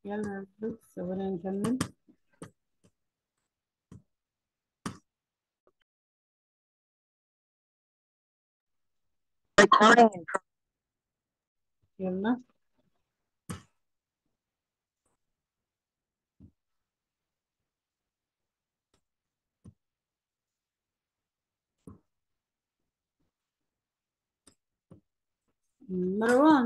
يلا بص ثواني نكمل. يلا مروان.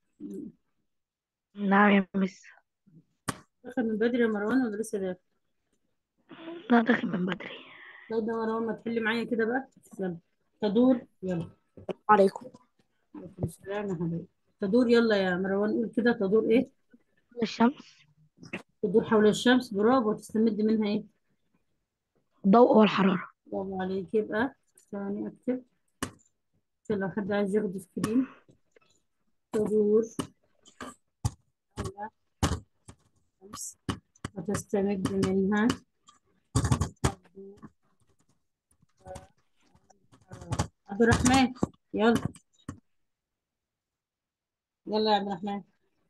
نعم يا مس. دخل من بدري يا مروان ولا لسه داخل؟ لا، داخل من بدري. طيب يا مروان ما تحل معايا كده بقى. يلا تدور يلا. عليكم. عليكم السلام يا حبيبي. تدور يلا يا مروان، قول كده تدور ايه؟ الشمس. تدور حول الشمس، برافو. وتستمد منها ايه؟ الضوء والحرارة. برافو عليك. يبقى ثواني اكتب عشان لو حد عايز ياخد سكرين. تدور حول الشمس وتستمد منها الضوء والحرارة. عبد الرحمن يلا. يلا يا عبد الرحمن.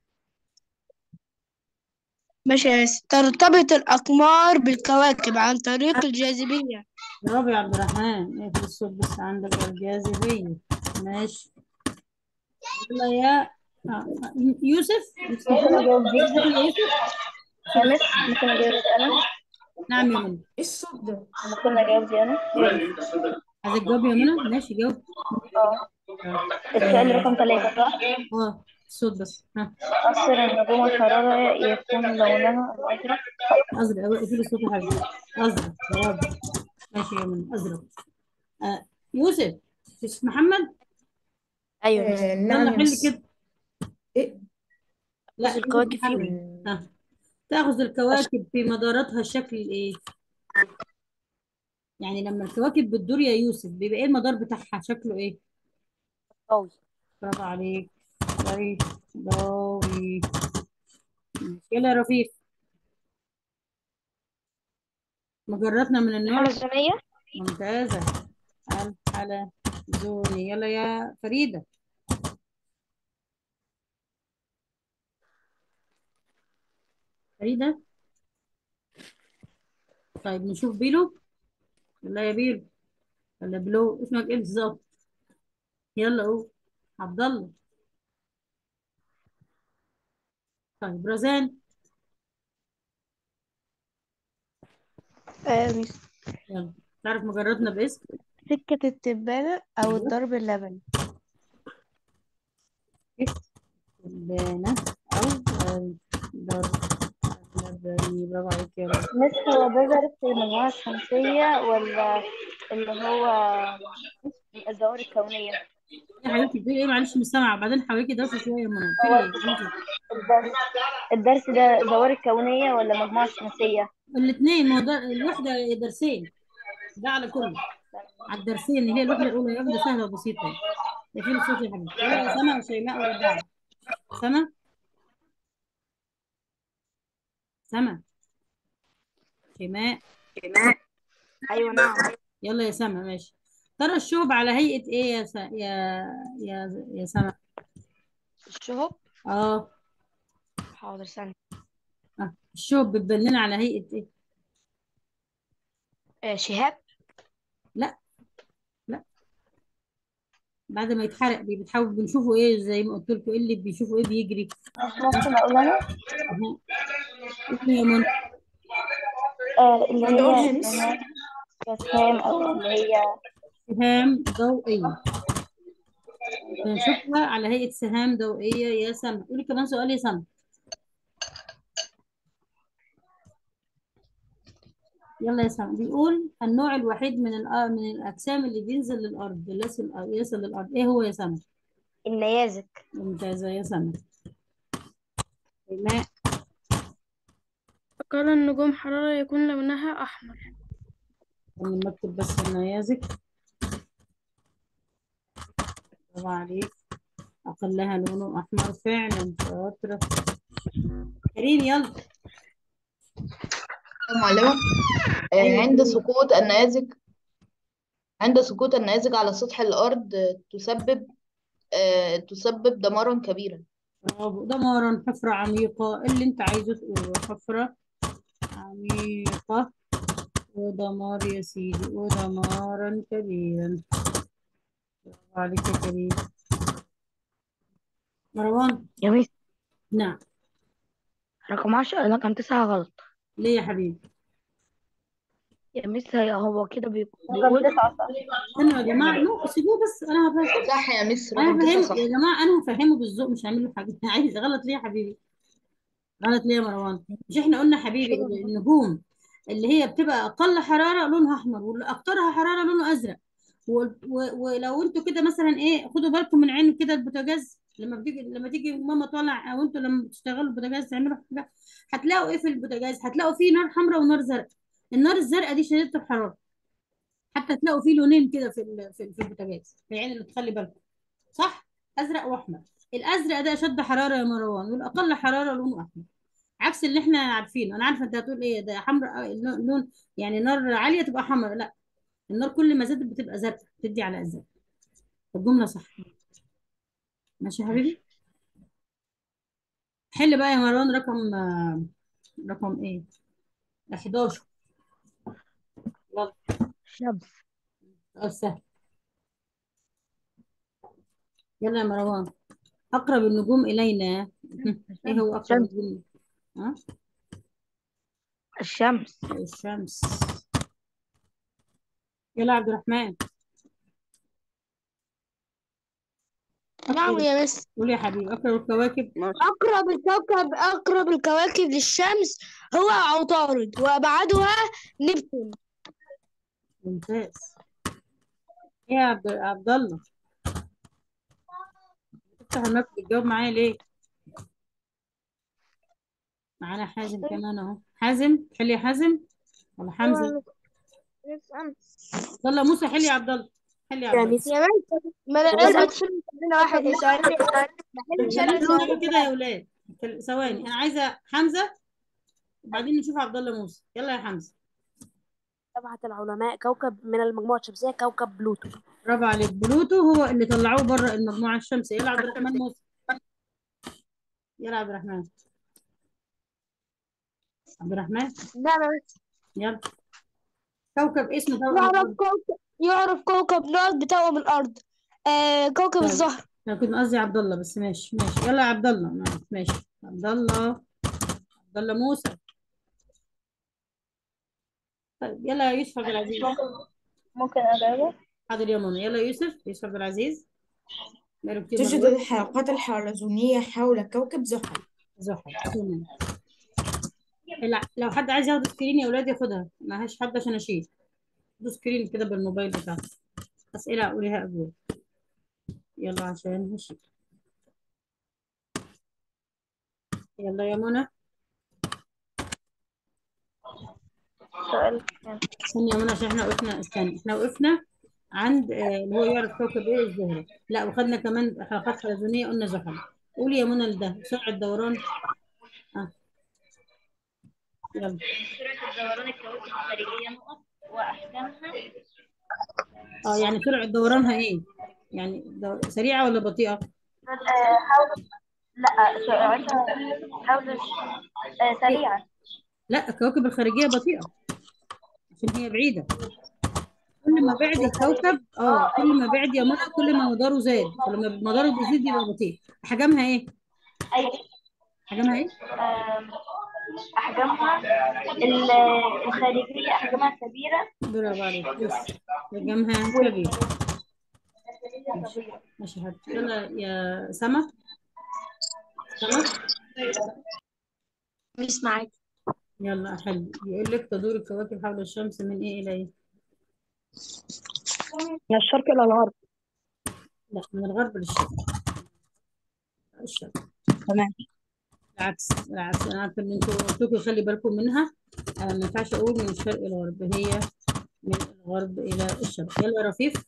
ماشي يا مس. ترتبط الأقمار بالكواكب عن طريق الجاذبية. برافو يا عبد الرحمن. اقفل الصوت بس عندك الجاذبية. ماشي. يلا يا يوسف. يوسف ممكن محمد. اجاوب دي. داخل يا يوسف. يا يوسف. مس ممكن اجاوب انا. نعم يا منى. ايه الصوت ده؟ ممكن اجاوب دي انا. عايزك تجاوب يا منى. ماشي جاوب. اه، اه. السؤال رقم 3 صح؟ الصوت بس ها. أثر النجوم الحرارة يكون لونها الأزرق. ازرق. اقفل الصوت يا حبيبي. ازرق برافو. ماشي يا منى ازرق. آه. يوسف. يوسف محمد. أيوة يا مس. يلا نعم يا حل مس. كده. ايه؟ لا بس يوسف الكواكب فيه. محمد. ها. تأخذ الكواكب في مداراتها شكل ايه؟ يعني لما الكواكب بتدور يا يوسف بيبقى ايه المدار بتاعها شكله ايه؟ قوي. برافو عليك. كويس. ضوئي. يلا يا رفيق. مجراتنا من النوع. الحلزونية. ممتازة. الحلزوني. يلا يا فريدة. فريدة. طيب نشوف بيلو. يلا يا بيلو. ولا بلو، اسمك ايه بالظبط؟ يلا قول. عبد الله. طيب رزان. يا مس. يلا. تعرف مجراتنا باسم؟ سكة التبانة أو ايوه. الضرب اللبني. البانة او الدار اللبني. برافو عليك يا رب. مس هو ده ظرف في المجموعة الشمسية ولا اللي هو الدورة الكونية؟ يا حبيبتي بتقولي ايه؟ معلش مش سامعة. بعدين حواليكي دوشة شوية يا منى. في هو ايه؟ قولي. الدرس الدرس ده الدورة الكونية ولا مجموعة شمسية؟ الاثنين. ما هو الوحدة درسين. ده على كله. على الدرسين اللي هي الوحدة الأولى. هي وحدة سهلة وبسيطة يعني. تقفيل الصوت يا حبيبتي. يلا يا سما وشيماء وربيعة. سما. سما. شيماء. أيوة نعم. يلا يا سما. ماشي. ترى الشوب على هيئة ايه يا سما؟ الشهب. اه. حاضر ثانية. الشوب بتبان لنا على هيئة ايه؟ شهاب. لا. لا. بعد ما يتحرق بتحاول بنشوفه ايه؟ زي ما قلت لكم ايه اللي بيشوفوا ايه بيجري. مش ممكن أقول أنا؟ اهو. قولي يا منى. اللي انا اقولها هي يا مس. كسام أو اللي هي سهام ضوئية. بنشوفها على هيئة سهام ضوئية يا سما. قولي كمان سؤال يا سما. يلا يا سما. بيقول النوع الوحيد من الأجسام اللي بينزل للأرض، يصل للأرض، إيه هو يا سما؟ النيازك. ممتازة يا سما. ماء. قال النجوم حرارة يكون لونها أحمر. نكتب بس النيازك. برافو عليك. أقلها لونه أحمر فعلا. شاطرة. كريم يلا. معلمة. أيوة عند كريم. سقوط النيازك على سطح الأرض تسبب دمارا كبيرا. برافو. دمارا، حفرة عميقة، اللي انت عايزه تقوله. حفرة عميقة، ودمار يا سيدي، ودمارا كبيرا. برافو عليك يا كريم. مروان. يا ميس، نعم. رقم 10 رقم 9 غلط. ليه يا حبيبي؟ يا ميس، هو كده بيقول 9 صح. استنوا يا جماعة، لا سيبوه بس، انا هفهم. صح يا مس، انا رقم 9 هفهم صح. يا جماعة، انا هفهمه بالذوق، مش هعمل له حاجة. عايز غلط ليه يا حبيبي؟ غلط ليه يا مروان؟ مش احنا قلنا حبيبي النجوم اللي هي بتبقى اقل حراره لونها احمر، واللي اكترها حراره لونه ازرق. ولو انتوا كده مثلا ايه، خدوا بالكم من عين كده البوتاجاز، لما تيجي ماما طالع، او انتوا لما بتشتغلوا البوتاجاز تعملوا حاجه، هتلاقوا ايه في البوتاجاز؟ هتلاقوا فيه نار حمراء ونار زرقاء. النار الزرقاء دي شديده الحراره. حتى تلاقوا فيه لونين كده في البوتاجاز، في العين اللي تخلي بالكم. صح؟ ازرق واحمر. الازرق ده اشد حراره يا مروان، والاقل حراره لونه احمر. عكس اللي احنا عارفينه. انا عارفه انت هتقول ايه، ده حمراء اللون، يعني نار عاليه تبقى حمراء. لا، النار كل ما زادت بتبقى زرقاء، تدي على ازرق. الجمله صح. ماشي يا حبيبي. ماشي. حل بقى يا مروان رقم ايه؟ 11. يلا. شمس. سؤال سهل. يلا يا مروان. اقرب النجوم الينا. ايه هو اقرب الشمس. النجوم؟ ها؟ الشمس. الشمس. يلا يا عبد الرحمن. نعم اقرب. يا مس. قول يا حبيبي، اقرب الكواكب. أقرب الكواكب للشمس هو عطارد، وأبعدها نبتون. ممتاز. ايه يا عبد الله، تفتح المايك بتجاوب معايا ليه؟ معانا حازم كمان اهو. حازم، حل يا حازم. ولا حمزه؟ أيوة يا مس. عبد الله موسى، حل يا عبد الله. حل يا يا عبد الله. ميس. يا مس، ما أنا لازم كل سنة واحد يسألني، بحل لا سؤال استنوا سؤال. كده يا اولاد. ثواني، انا عايزه حمزه، وبعدين نشوف عبد الله موسى. يلا يا حمزه. أبعد العلماء كوكب من المجموعة الشمسية كوكب بلوتو. برافو عليك. بلوتو هو اللي طلعوه بره المجموعه الشمسيه. يلا عبد الرحمن موسى. يلا عبد الرحمن. عبد الرحمن. نعم يا مس. يلا. كوكب اسمه توأم الارض. يعرف كوكب نار بتوأم الأرض، كوكب طيب، الزهر. انا كنت قصدي عبد الله، بس ماشي ماشي. يلا يا عبد الله. ماشي. عبد الله. عبد الله موسى. طيب يلا يا يوسف عبد مش العزيز. ممكن أجاوب؟ حاضر يا منى. يلا يوسف عبد العزيز. بقاله كتير ما توجد جاوبش. الحلقات الحلزونية حول كوكب زحل. زحل. تمام. لا، لو حد عايز ياخد سكرين يا اولاد ياخدها، معهاش حد عشان اشيل. خدوا سكرين كده بالموبايل بتاعك. اسئله اقولها اجوبه. يلا عشان هشيل. يلا يا منى. سؤال كام؟ استني يا منى، عشان احنا وقفنا. استني، احنا وقفنا عند اللي هو يعرف كوكب ايه؟ الزهره. لا، وخدنا كمان حلقات حلزونيه، قلنا زحل. قولي يا منى ده سرعه دوران. اه. يلا. سرعة الدوران الكواكب الخارجية نقط وأحكامها. يعني سرعه دورانها ايه؟ يعني سريعه ولا بطيئه؟ حول. لا، سرعتها حول إيه؟ سريعة. لا، الكواكب الخارجيه بطيئه عشان هي بعيده. كل ما بعد هي سريعة. الكوكب، كل ما بعد يا منى كل ما مداره زاد، فلما مداره بيزيد يبقى بطيء. حجمها ايه؟ أي. حجمها ايه؟ آم، أحجامها الخارجية أحجامها كبيرة. برافو عليك. يس. حجمها كبير. ماشي. صغيرة. ماشي يا حبيبتي. يلا يا سما. سما. مش معاك. يلا حلو. بيقول لك تدور الكواكب حول الشمس من ايه الى ايه؟ من الشرق إلى الغرب. لا، من الغرب للشرق. الشرق. تمام. العكس العكس. انا عارفه ان انتوا قلت لكم خلي بالكم منها. ما ينفعش اقول من الشرق الى الغرب، هي من الغرب الى الشرق. يلا يا رفيف.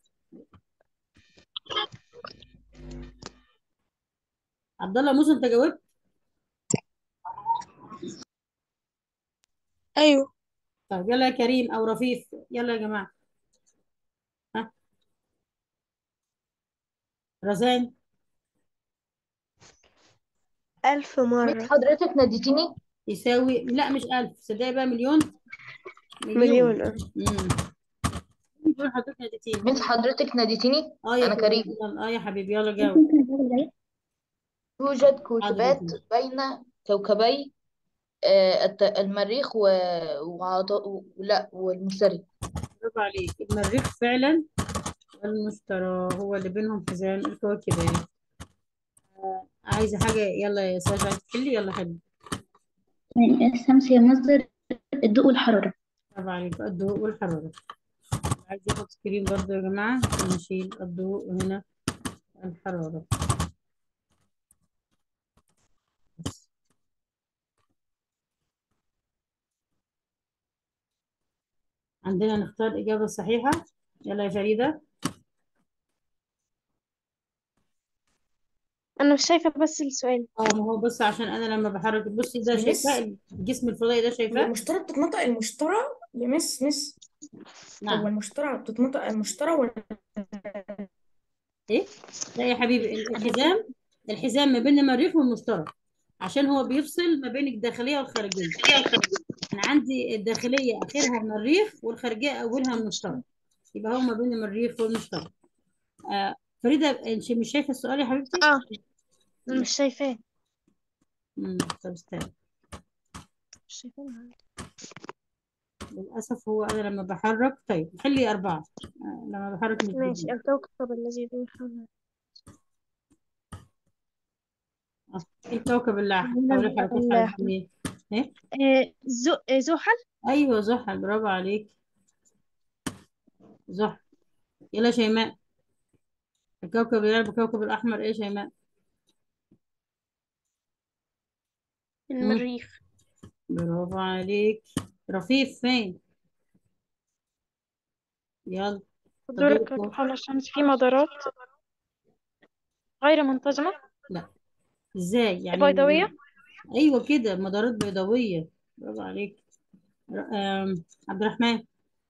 عبد الله موسى، انت جاوبت. أيوه. طيب يلا يا كريم او رفيف. يلا يا جماعه. ها. رزان. 1000 مس مرة. حضرتك ناديتيني. يساوي، لا مش 1000، صدقني بقى، مليون. مليون. مليون. بيقول حضرتك ناديتيني. مس حضرتك ناديتيني. اه يا انا كريم، كريم. يلا اه يا حبيبي، يلا جاوب. توجد حاضر يا كويكبات فندم. بين كوكبي المريخ لا والمشتري. برافو عليك، المريخ فعلا والمشتري هو اللي بينهم حزام الكواكب. عايزة حاجة؟ يلا يا ساجة، عايزة تحلي؟ يلا حلي. الشمس هي مصدر الضوء والحرارة. برافو عليك، الضوء والحرارة. عايز ياخد سكرين برضه يا جماعة، نشيل الضوء وهنا الحرارة بس. عندنا نختار الإجابة الصحيحة. يلا يا فريدة. أنا مش شايفة بس السؤال. اه، ما هو بص، عشان أنا لما بحرك، بصي ده يا مس شايفاه، الجسم الفضائي ده هي شايفاه. المشتري بتتنطق المشترى. يا مس هو نعم. المشترى بتتنطق المشترى ولا إيه؟ لا يا حبيبي، انا الحزام ما بين المريخ والمشتري، عشان هو بيفصل ما بين الداخلية والخارجية. أنا عندي الداخلية آخرها المريخ، والخارجية أولها المشتري، يبقى هو ما بين المريخ والمشتري. آه فريدة، انت مش شايفة السؤال يا حبيبتي؟ اه، أنا مش شايفاه. طب استنى. مش شايفاه. للأسف هو أنا لما بحرك، طيب خلي أربعة. لما بحرك مش ماشي، بيجي. الكوكب الذي يدور حوله. الكوكب اللي حواليه حركات حلزونية. إيه؟ زحل. أيوه زحل، برافو عليك، زحل. يلا شيماء، الكوكب اللي يلعب الكوكب الأحمر إيه شيماء؟ مم. المريخ. برافو عليك. رفيف فين؟ يلا. تدور الكوكب تدور. حول الشمس في مدارات غير منتظمة لا، إزاي يعني؟ بيضاوية. أيوه كده، مدارات بيضاوية. برافو عليك. عبد الرحمن.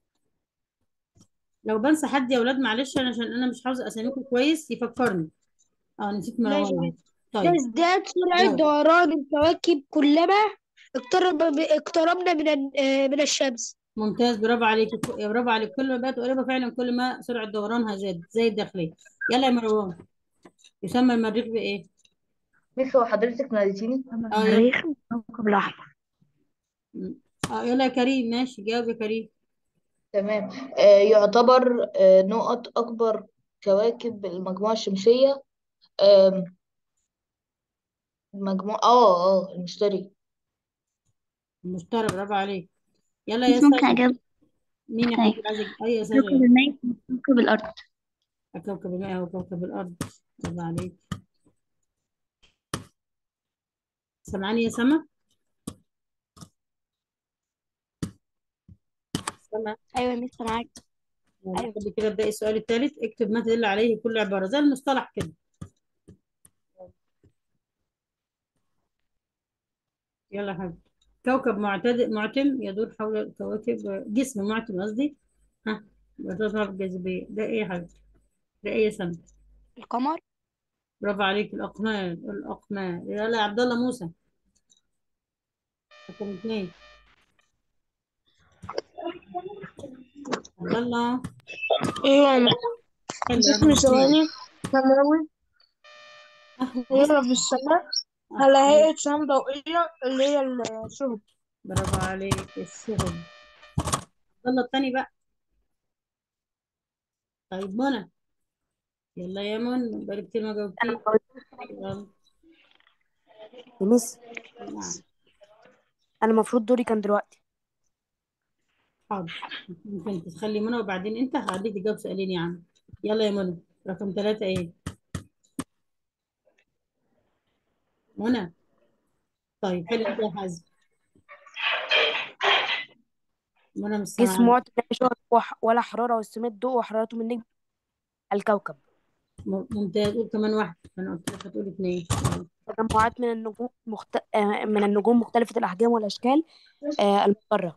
لو بنسى حد يا اولاد معلش، انا عشان انا مش حافظه اساميكم كويس يفكرني. اه، نسيت ماشي. مروان اهو. طيب تزداد سرعة جاوب. دوران الكواكب كلما اقتربنا من الشمس. ممتاز، برافو عليك، يا برافو عليك، كل ما بقت قريبه فعلا كل ما سرعه دورانها زادت زي الداخليه. يلا يا مروان، يسمى المريخ بايه؟ مس هو حضرتك ناديتيني. اه يلا. المريخ الكوكب الأحمر. م. اه يلا يا كريم، ماشي جاوب يا كريم. تمام. يعتبر نقط أكبر كواكب المجموعة الشمسية. آم، المجموعة المشتري. المشتري، برافو عليك. يلا يا بس ممكن ساجد. أجاوب. مين يا طيب، حبيبي عايز اي يا كوكب ساجد؟ المريخ كوكب الأرض. كوكب الماء وكوكب الارض. برافو عليك. سامعاني يا سما؟ سما. أيوة يا مستر معاك. يلا أيوة. خلي كده، ابدأي السؤال الثالث، اكتب ما تدل عليه كل عبارة زي المصطلح كده. يلا يا حبيبي. كوكب معتم يدور حول الكواكب، جسم معتم قصدي. ها، بتظهر الجاذبية، ده ايه يا حبيبي؟ ده ايه يا سما؟ القمر. برافو عليك، الأقمار، الأقمار. يلا يا عبد الله موسى، رقم اثنين. عبد الله. ايوه. حل رقم جسم اثنين. ثواني سماوي جسم. يرى في السماء على ماشي. هيئة شمس ضوئية اللي هي الشهب. برافو عليك، الشهب. عبد الله الثاني بقى. طيب منى. يلا يا منى، بقالك كتير ما جاوبتيش. يلا. مس نعم. انا المفروض دوري كان دلوقتي. حاضر. ممكن تخلي منى وبعدين انت، هخليك تجاوب سؤالين يا عم. يلا يا منى، رقم ثلاثة ايه؟ منى. طيب حلو انت يا حازم. منى مش جسم سامعاك. معتم لا يشعر ولا حرارة، واستماد ضوء وحرارته من نجم الكوكب. ممتاز، قول كمان واحد، انا قلت لك هتقول اثنين. تجمعات من النجوم من النجوم مختلفة الأحجام والأشكال، المقرة.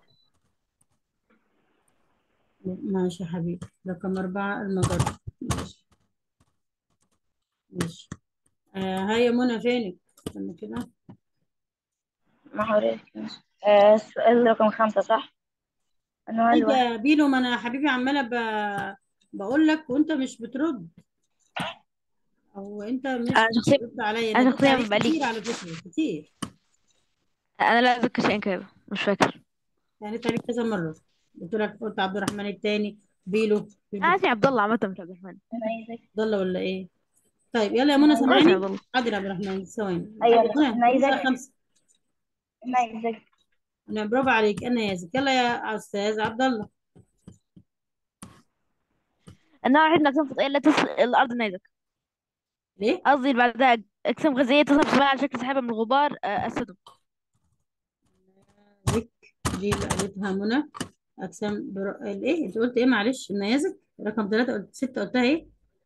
ماشي يا حبيبي، رقم أربعة المجرة. ماشي. ماشي. هيا منى فينك؟ استنى كده. محاولة. السؤال رقم 5 صح؟ أنواع طيب الوحدة. يا بيلو، ما انا يا حبيبي عماله بقول لك وانت مش بترد، او انت مش انا شخصيا بترد عليا. انا نديت شخصيا عليك بقالي كتير على فكره، كتير. انا لا اذكر شيئا كده، مش فاكر. يعني نديت عليك كذا مره. قلت عبد الرحمن التاني، بيلو مش انا اسمي بترد. عبد الله عامه، مش عبد الرحمن. أنا عايزك. ضل ولا ايه؟ طيب يلا يا منى، أنا انا اسمي عايزك. عبد سامعاني؟ الله. حاضر يا عبد الرحمن، ثواني. أيوة منى أنا كده عايزك. بقى خمسه. أنا عايزك. انا برافو عليك، انا ياسر. يلا يا استاذ عبد الله. النوع الوحيد من الاجسام الفضائيه التي تصل الى الارض نيزك. ليه؟ قصدي اللي بعدها اجسام غازيه تصل بسرعه على شكل سحابه من الغبار، السدم. ليك. دي اللي قالتها منى. الايه انت قلت ايه؟ معلش، النيازك رقم ثلاثة، قلت ستة، قلتها ايه؟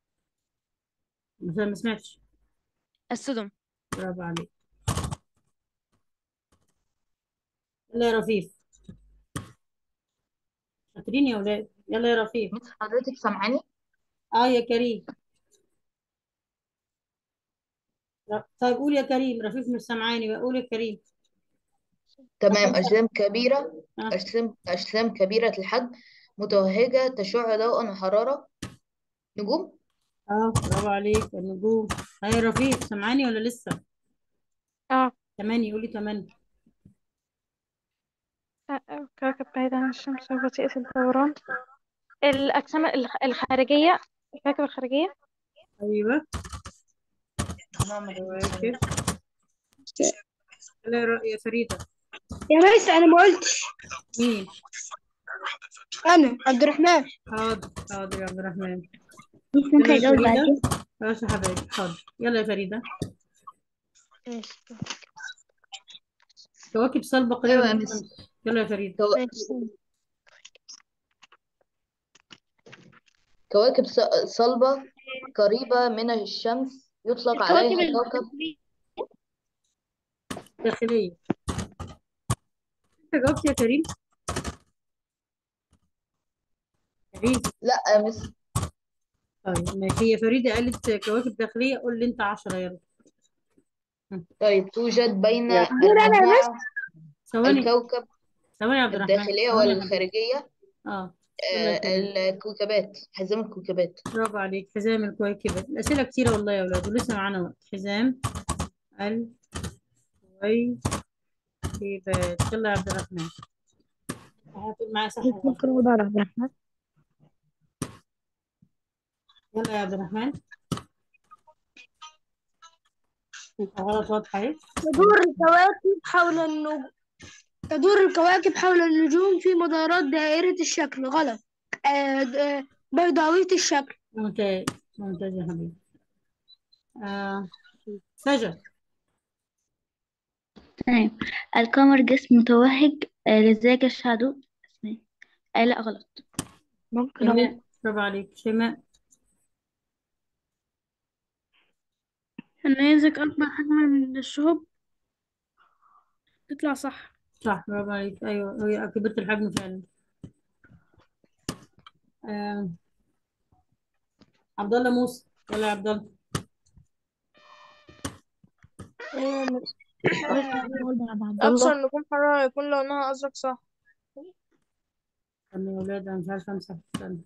ما سمعتش. السدم. برافو عليك. يلا يا رفيف. شاطرين يا ولاد، يلا يا رفيف. مس حضرتك سامعاني؟ اه يا كريم. طيب قول يا كريم، رفيف مش سامعاني بقى، قول يا كريم. تمام. رقم سبعة. اه. أجسام كبيرة الحجم، متوهجة، تشع ضوءا وحرارة. نجوم. اه برافو عليك، النجوم. ها يا رفيف، سامعاني ولا لسه؟ اه. تمانية، قولي تمانية. كواكب بعيدة عن الشمس وبطيئة الدوران. الأجسام الخارجية. الكواكب الخارجية. ايوه. نعم. كواكب. يلا يا فريدة. يا ميس أنا ما قلتش. مين؟ أنا عبد الرحمن. حاضر حاضر يا عبد الرحمن. مش يلا ممكن يا أجاوب فريدة. بعدين؟ خلاص يا حبايبي، حاضر. يلا يا فريدة. ماشي. كواكب صلبة قريبة أيوة من يا مس. الشمس. يلا يا فريدة. ماشي. كواكب صلبة قريبة من الشمس يطلق الكواكب عليها كوكب. داخلية. انت جاوبت يا كريم؟ كريم. لا يا مس. طيب ماشي، هي فريدة قالت كواكب داخلية، قول لي انت 10. يلا. هم. طيب، توجد بين دول أنا يا ميس. المجموعة ثواني. الكوكب ثواني يا عبد الرحمن، الداخلية ثواني يا حبيبي. والخارجية. اه. يلا يا كريم. الكوكبات، حزام الكوكبات. برافو عليك، حزام الكويكبات. الأسئلة كتيرة والله يا ولاد، ولسه معانا وقت. حزام الكويكبات. يلا يا عبد الرحمن. هتقول معايا صح ولا غلط؟ ممكن اقول على عبد الرحمن. يلا يا عبد الرحمن. غلط واضحة اهي. تدور الكواكب حول النجوم. تدور الكواكب حول النجوم في مدارات دائرة الشكل. غلط. بيضاوية الشكل. ممتاز. ممتاز يا حبيبي. سجد. تمام. القمر جسم متوهج، لزاج الشعدو. لا غلط. ممكن اقول. شيماء، برافو عليك شيماء. النيزك أكبر حجما من الشهب. تطلع صح. صح، برافو عليك، ايوه هي كبيرة الحجم فعلا. آه عبد الله موسى. يلا يا عبد الله. مش ممكن اقول على عبد أكثر الله. نجوم حرارة يكون لونها أزرق صح. استنى يا ولاد، انا مش عارفة امسح. استنى.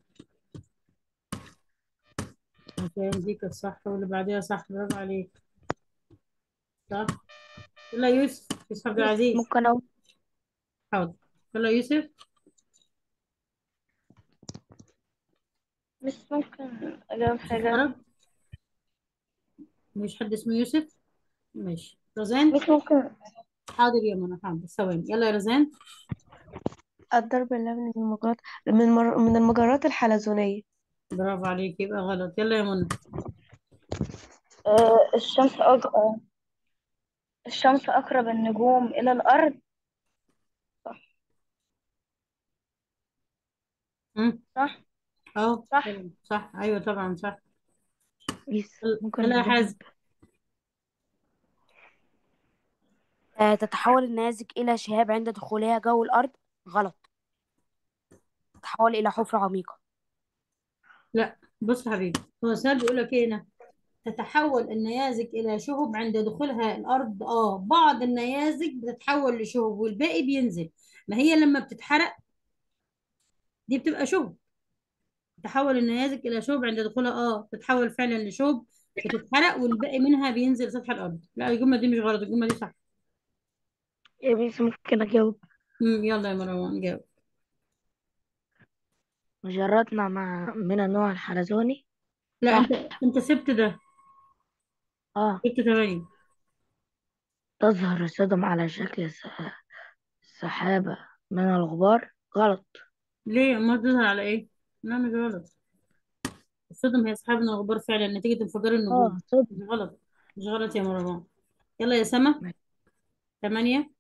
عشان دي كانت صح واللي بعديها صح، برافو عليك. صح. يلا يوسف، يوسف عبد العزيز. ممكن اقول. حاضر. يلا يوسف. مش ممكن أجاوب يوسف حاجة. خرج. مش حد اسمه يوسف. ماشي، رزان. مش ممكن. حاضر يا منى، حاضر، ثواني. يلا يا رزان. الضرب اللبني من المجرات من المجرات الحلزونية. برافو عليك، يبقى غلط. يلا يا منى. الشمس أقرب النجوم إلى الأرض. صح. هم؟ صح. اه صح. طبعا صح، ايوه طبعا صح. يس. يلا ممكن يلا يا الذهب. حازم. تتحول النيازك إلى شهاب عند دخولها جو الأرض. غلط. تتحول إلى حفرة عميقة. لا بص يا حبيبي، هو السؤال بيقول لك ايه هنا؟ تتحول النيازك إلى شهب عند دخولها الأرض؟ بعض النيازك بتتحول لشهب والباقي بينزل. ما هي لما بتتحرق دي بتبقى شهب. تحول النيازك إلى شهب عند دخولها، تتحول فعلا لشهب، بتتحرق والباقي منها بينزل سطح الأرض. لا الجملة دي مش غلط، الجملة دي صح. يا بنتي ممكن أجاوب. يلا يا مروان جاوب. مجراتنا من النوع الحلزوني. لا صح. انت سبت ده، اه. سبت 8. تظهر الصدم على شكل سحابة من الغبار. غلط. ليه؟ ما تظهر على ايه؟ لا مش غلط. الصدم هي سحاب من الغبار فعلا نتيجة انفجار النجوم. صدم. مش غلط، مش غلط يا مروان. يلا يا سما. 8.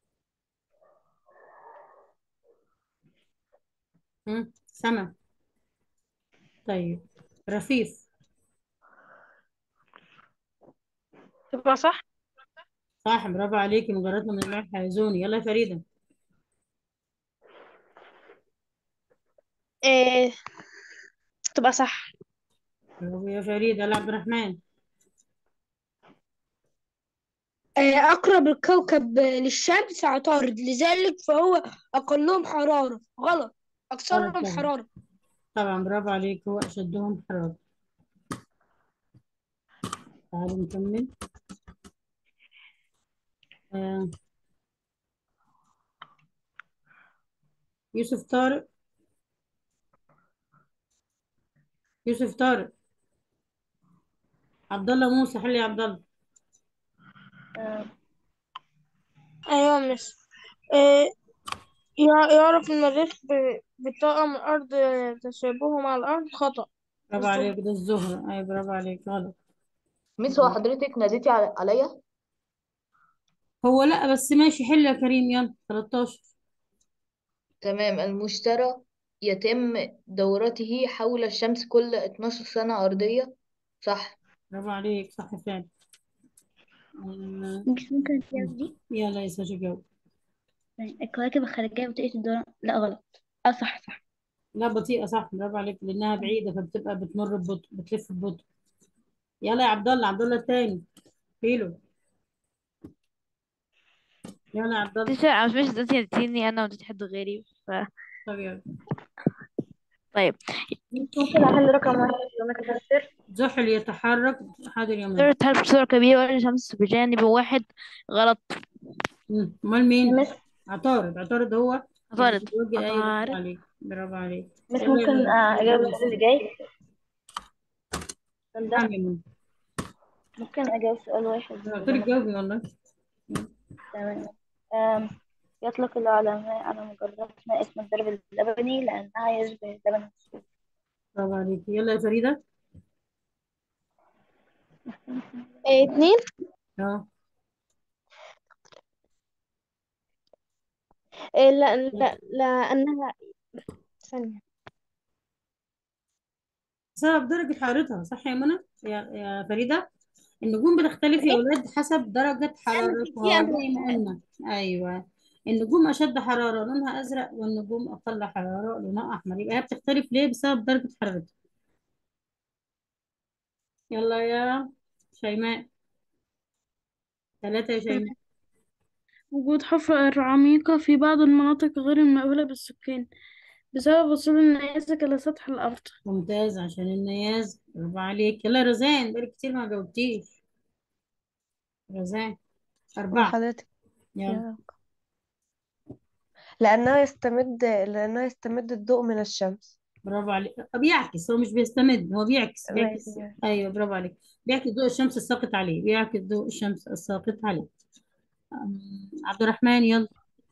سما. طيب. رفيف. تبقى صح. صح، برافو عليكي، مجردنا من النوع الحلزوني. يلا يا فريدة. إيه تبقى صح. برافو يا فريدة. يلا عبد الرحمن. أقرب الكوكب للشمس عطارد، لذلك فهو أقلهم حرارة. غلط، غلط أكثرهم طبعا. حرارة. طبعا برافو عليك، هو أشدهم حرارة. تعالوا نكمل. آه. يوسف طارق. يوسف طارق. عبد الله موسى، حل يا عبد الله. أيوة مس. إيه يعرف المريخ بطاقة من الأرض تشابهه مع الأرض. خطأ. برافو الزهر. عليك، ده الزهرة. أي برافو عليك، غلط. ميس هو حضرتك ناديتي عليا؟ هو لا بس ماشي، حل يا كريم. يلا 13. تمام. المشتري يتم دورته حول الشمس كل 12 سنة أرضية. صح. برافو عليك، صح فعلا. آه، مش ممكن تجاوب دي؟ يلا يا ساشا جاوب. يعني الكواكب الخارجية بطريقة الدوران. لا غلط. صح صح. لا بطيئة، صح برافو عليك، لأنها بعيدة فبتبقى بتمر ببطء، بتلف ببطء. يلا يا عبد الله، عبد الله التاني. كيلو. يلا يا عبد الله. تيشر أنا مش دلوقتي هتديني أنا ودي حد غيري طب يلا. طيب. ممكن أحل رقم واحد لو أنا كتبت. زحل يتحرك. حاضر يا منى. تلعب بسرعة كبيرة وإن الشمس بجانب واحد. غلط. أمال يا مين؟ مس. عطارد. عطارد هو اللي عطارد. بيتوجه. أي برافو عطارد. عليك، برافو عليك. مس يلا يا ممكن منى. أجاوب يلا يا السؤال ساشا. اللي جاي. السؤال ده نعم يا منى. ممكن أجاوب سؤال واحد أنا قلت ولا لك ممكن؟ جاوبي والله. تمام. أم، يطلق العلماء على مجراتنا اسم الدرب اللبني لأنها يشبه اللبن المسلوق. برافو عليك. يلا يا فريدة. 2. اه. لا لا لأنها ثانية. بسبب درجة حرارتها، صح يا منى؟ يا فريدة. النجوم بتختلف يا ولاد حسب درجة لأن في حرارتها زي ما قلنا. أيوة. النجوم أشد حرارة لونها أزرق، والنجوم أقل حرارة لونها أحمر. يبقى هي بتختلف ليه؟ بسبب درجة حرارتها. يلا يا شيماء. 3 يا شيماء. وجود حفر عميقة في بعض المناطق غير المأهولة بالسكان بسبب وصول النيازك إلى سطح الأرض. ممتاز، عشان النياز. برافو عليك. يلا يا رزان، بقالك كتير ما جاوبتيش. رزان. 4. وحضرتك يلا. يا لأنه يستمد الضوء من الشمس. برافو عليك. بيعكس، هو مش بيستمد، هو بيعكس ماشي بيعكس. ايوه برافو عليك. بيعكس ضوء الشمس الساقط عليه، بيعكس ضوء الشمس الساقط عليه. عبد الرحمن يلا.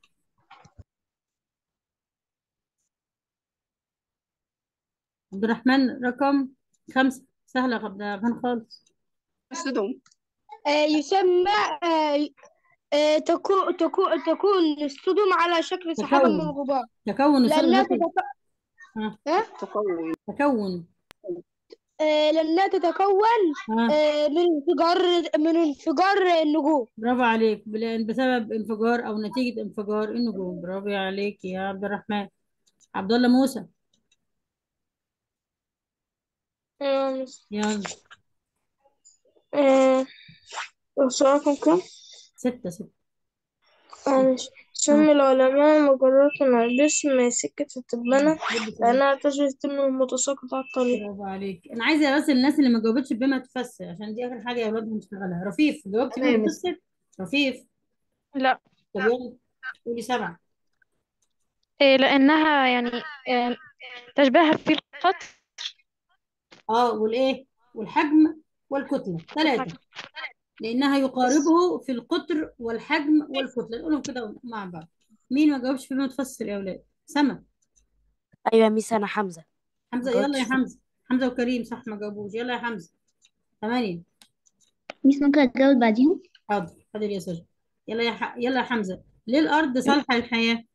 عبد الرحمن رقم 5. سهلة يا عبد الرحمن خالص. الصدم. يسمى تكون الصدم على شكل سحابة من تكون. الغبار تكون لأنها الصدى. ها. تكون تكون. لأنها تتكون ها. من انفجار النجوم. برافو عليك، بسبب انفجار او نتيجة انفجار النجوم. برافو عليك يا عبد الرحمن. عبد الله موسى. يلا. آه، السؤال كان كام؟ 6. ماشي. سمي العلماء مجرات على جسم سكة التبانة لأنها تشبه التم المتساقط على الطريق. برافو عليك. انا عايزه بس الناس اللي ما جاوبتش بما تفسر، عشان دي اخر حاجه يا اولاد هنشتغلها. رفيف، جاوبتي انا يا بما مس. تفسر؟ رفيف. لا. طب يلا قولي 7. لأنها يعني تشبه في القطر اه والايه؟ والحجم والكتله. 3. والحجم. لانها يقاربه في القطر والحجم والكتله. نقولهم كده مع بعض. مين ما جاوبش بما تفسر يا اولاد؟ سما. ايوه يا ميس، انا حمزة ما حمزه، يلا جاوبتش يا فيه. حمزه. حمزه وكريم صح ما جاوبوش. يلا يا حمزه. 8. ميس ممكن أتجاوب بعدين؟ حاضر حاضر يا سجن. يلا يا حمزه. ليه الارض صالحه للحياه؟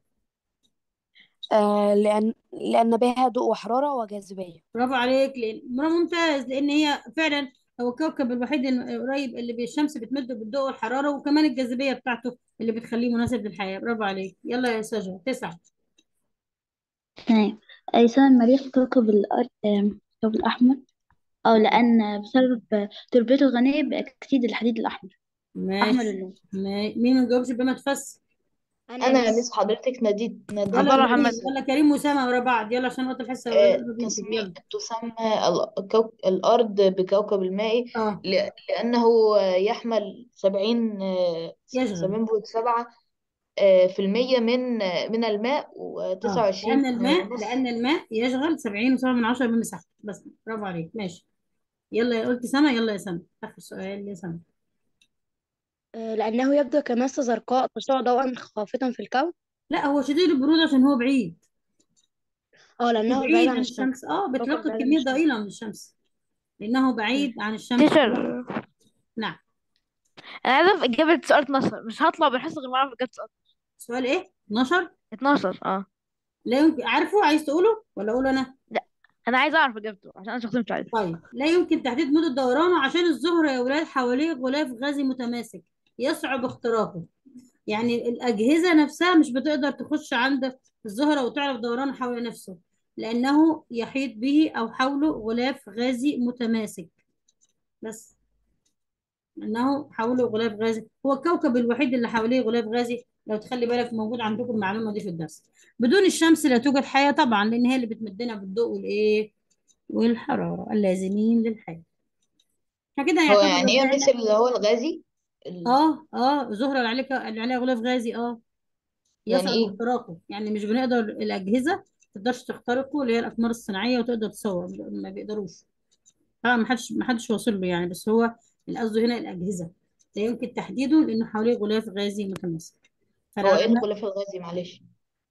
لان بها ضوء وحرارة وجاذبية. برافو عليك. ممتاز. لان هي فعلا هو الكوكب الوحيد القريب اللي الشمس بتمده بالضوء والحراره، وكمان الجاذبيه بتاعته اللي بتخليه مناسب للحياه. برافو عليك. يلا يا سجن. 9. تمام. لسان المريخ كوكب الأرض، الكوكب الأحمر، أو لأن بسبب تربيته الغنية بأكسيد الحديد الأحمر، أحمر ماشي. اللون. مين ما جاوبش بما تفسر؟ أنا يا انا يا ميس. مس حضرتك يلا عبد يا الله نادين محمد. كريم. بس. يلا كريم وسام ورا بعض. يلا عشان وقت الحصه قرب ينتهي. يلا. تسمى الأرض بكوكب الماء اه لأنه يحمل 70 يشغل. 70.7 في المية من الماء اه و29 لان الماء ونص. لان الماء يشغل 70.7 من مساحته بس. برافو عليك. ماشي. يلا يا قلت سما. يلا يا سما اخر سؤال يا سما. لأنه يبدو كماسة زرقاء تشع ضوءا خافتا في الكون. لا هو شديد البرودة عشان هو بعيد. لأنه بعيد بعيد عن عن الشمس. الشمس. كوكب بتلقي بعيد عن كمية الشمس. ضئيلة من الشمس لأنه مم. بعيد عن الشمس. تيشر، نعم. انا عايزه في اجابه سؤال 12، مش هطلع بالحصه غير ما اعرف اجابه سؤال سؤال ايه؟ 12. 12. اه. لا يمكن عارفه. عايز تقوله ولا اقوله انا؟ لا، انا عايزه اعرف اجابته عشان انا شخصيا مش عايزه. طيب. لا يمكن تحديد مدة دورانه عشان الزهرة يا ولاد حواليه غلاف غازي متماسك يصعب اختراقه. يعني الأجهزة نفسها مش بتقدر تخش عند الزهرة وتعرف دورانه حول نفسه، لأنه يحيط به أو حوله غلاف غازي متماسك بس. انه حوله غلاف غازي. هو الكوكب الوحيد اللي حواليه غلاف غازي. لو تخلي بالك موجود عندكم المعلومه دي في الدرس. بدون الشمس لا توجد حياه طبعا، لان هي اللي بتمدنا بالضوء والايه والحراره اللازمين للحياه. احنا كده هو يعتبر يعني ايه بدانا. المثل اللي هو الغازي الزهره اللي عليها غلاف غازي يعني يصعب ايه؟ اختراقه. يعني مش بنقدر الاجهزه ما تقدرش تخترقه، اللي هي الاقمار الصناعيه، وتقدر تصور ما بيقدروش. طبعا ما حدش واصل له يعني. بس هو القصد هنا الاجهزه لا يمكن تحديده لانه حواليه غلاف غازي متماسك. هو ايه فالعلماء الغلاف الغازي معلش؟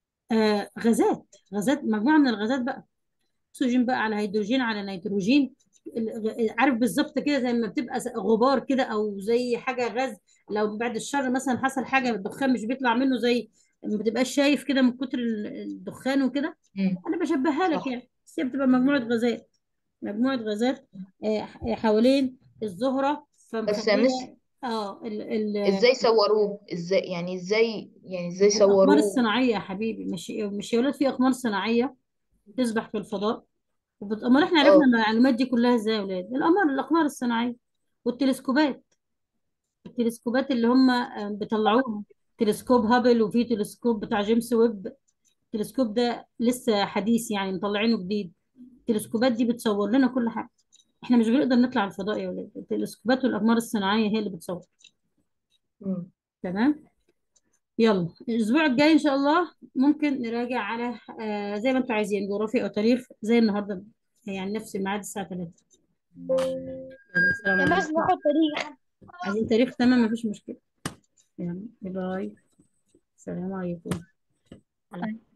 غازات مجموعه من الغازات بقى. اكسجين بقى على هيدروجين على نيتروجين. عارف بالظبط كده زي ما بتبقى غبار كده او زي حاجه غاز. لو بعد الشر مثلا حصل حاجه الدخان مش بيطلع منه زي ما بتبقاش شايف كده من كتر الدخان وكده. مم. انا بشبهها لك صح. يعني. بس هي بتبقى مجموعه غازات. مجموعه غازات حوالين الزهره بس يا مس، فمخليه. اه ازاي صوروه؟ ازاي الاقمار صوروه؟ الصناعيه يا حبيبي. مش يا ولاد في اقمار صناعيه تسبح في الفضاء. امال احنا عرفنا اه. المعلومات دي كلها ازاي يا ولاد؟ الاقمار الصناعيه والتلسكوبات. التلسكوبات اللي هم بيطلعوها. تلسكوب هابل، وفي تلسكوب بتاع جيمس ويب. التلسكوب ده لسه حديث يعني مطلعينه جديد. التلسكوبات دي بتصور لنا كل حاجه. احنا مش بنقدر نطلع الفضاء يا ولاد. التلسكوبات والاقمار الصناعيه هي اللي بتصور. مم. تمام. يلا الاسبوع الجاي ان شاء الله ممكن نراجع على زي ما انتوا عايزين جغرافيا او تاريخ زي النهارده. يعني نفس الميعاد الساعه 3. يلا السلام يا عليكم. مس ناخد تاريخ. عايزين تاريخ؟ تمام مفيش مشكله. يلا باي باي. السلام عليكم.